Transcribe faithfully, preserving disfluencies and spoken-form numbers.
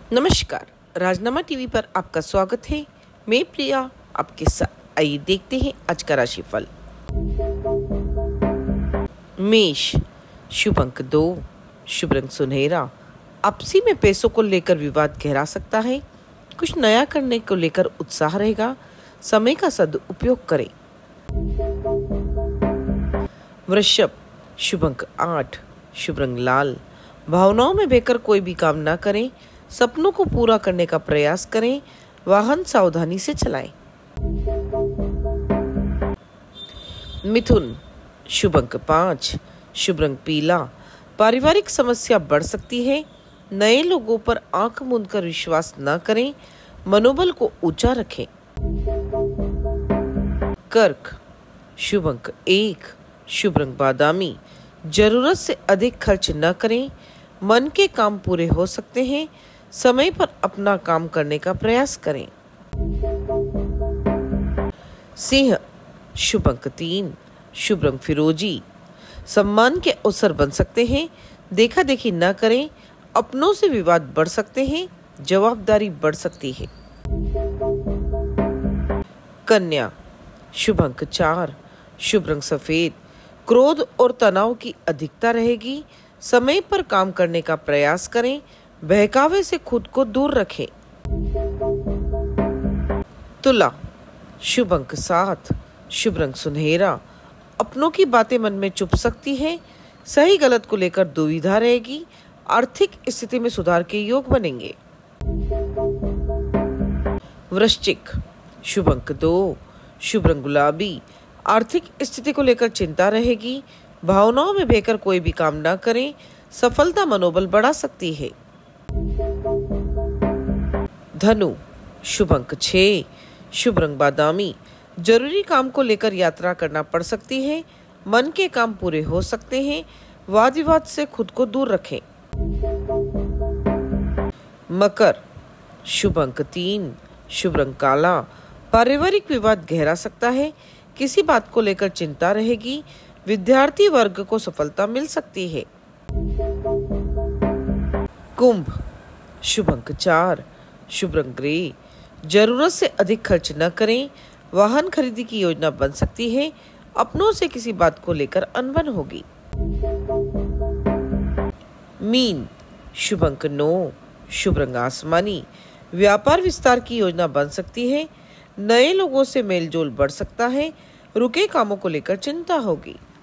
नमस्कार, राजनामा टीवी पर आपका स्वागत है। मैं प्रिया आपके साथ। आइए देखते हैं आज का राशिफल। मेष, शुभ अंक दो, शुभ रंग सुनहरा। आपसी में पैसों को लेकर विवाद गहरा सकता है। कुछ नया करने को लेकर उत्साह रहेगा। समय का सदुपयोग करें। वृषभ, शुभ अंक आठ, शुभ रंग लाल। भावनाओं में बहकर कोई भी काम ना करें। सपनों को पूरा करने का प्रयास करें। वाहन सावधानी से चलाएं। मिथुन, शुभ अंक पाँच, शुभ रंग पीला। पारिवारिक समस्या बढ़ सकती है। नए लोगों पर आंख मूंद कर विश्वास न करें। मनोबल को ऊंचा रखें। कर्क, शुभ अंक एक, शुभ रंग बादामी। जरूरत से अधिक खर्च न करें। मन के काम पूरे हो सकते हैं। समय पर अपना काम करने का प्रयास करें। सिंह, शुभ अंक तीन, शुभ रंग फिरोजी। सम्मान के अवसर बन सकते हैं। देखा देखी न करें। अपनों से विवाद बढ़ सकते हैं। जवाबदारी बढ़ सकती है। कन्या, शुभ अंक चार, शुभ रंग सफेद। क्रोध और तनाव की अधिकता रहेगी। समय पर काम करने का प्रयास करें। बहकावे से खुद को दूर रखें। तुला, शुभ अंक सात, शुभ रंग सुनहरा। अपनों की बातें मन में चुभ सकती है। सही गलत को लेकर दुविधा रहेगी। आर्थिक स्थिति में सुधार के योग बनेंगे। वृश्चिक, शुभ अंक दो, शुभ रंग गुलाबी। आर्थिक स्थिति को लेकर चिंता रहेगी। भावनाओं में बहकर कोई भी काम ना करें। सफलता मनोबल बढ़ा सकती है। धनु, शुभ अंक छह, शुभ रंग बादामी। जरूरी काम को लेकर यात्रा करना पड़ सकती है। मन के काम पूरे हो सकते हैं। वाद विवाद से खुद को दूर रखें। मकर, शुभ अंक तीन, शुभ रंग काला। पारिवारिक विवाद गहरा सकता है। किसी बात को लेकर चिंता रहेगी। विद्यार्थी वर्ग को सफलता मिल सकती है। कुंभ, शुभ अंक चार, शुभ रंग ग्रे। जरूरत से अधिक खर्च न करें। वाहन खरीदी की योजना बन सकती है। अपनों से किसी बात को लेकर अनबन होगी। मीन, शुभ अंक नौ, शुभ रंग आसमानी। व्यापार विस्तार की योजना बन सकती है। नए लोगों से मेलजोल बढ़ सकता है। रुके कामों को लेकर चिंता होगी।